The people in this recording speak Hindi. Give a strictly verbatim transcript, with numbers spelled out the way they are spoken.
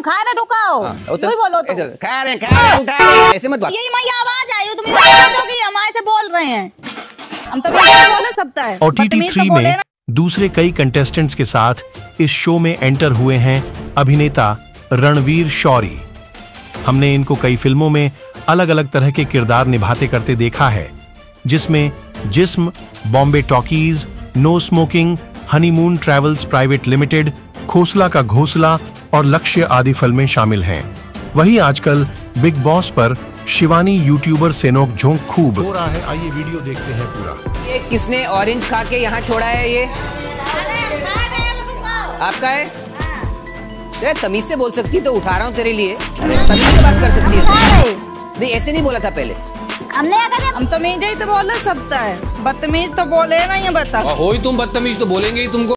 खा रहे रुकाओ, तू ही बोलो तो। खा रहे खा रहे उठा रहे, ऐसे मत बात। यही मैं आवाज आई, तुम सोचो कि हमारे से बोल रहे हैं, हम तो बोले सकता है। ओ टी टी थ्री में दूसरे कई कंटेस्टेंट्स के साथ इस शो में एंटर हुए हैं अभिनेता रणवीर शौरी। हमने इनको कई फिल्मों में अलग अलग तरह के किरदार निभाते करते देखा है, जिसमें Jism, Bombay talkies, no smoking, honeymoon travels private limited, Khosla ka Ghosla और लक्ष्य आदि फिल्में शामिल हैं। वहीं आजकल बिग बॉस पर शिवानी यूट्यूबर से नोक झोंक खूब हो रहा है। आइए वीडियो देखते हैं पूरा। ये किसने ऑरेंज खा के यहाँ छोड़ा है? ये आपका है? तेरे तमीज से बोल सकती है तो उठा रहा हूँ तेरे लिए, तमीज से बात कर सकती है। नहीं ऐसे नहीं बोला था पहले। हमने हम तमीज ही तो बोले सकता है, बदतमीज तो बोले ना, ये बता। हो ही तुम बदतमीज तो बोलेंगे ही तुमको।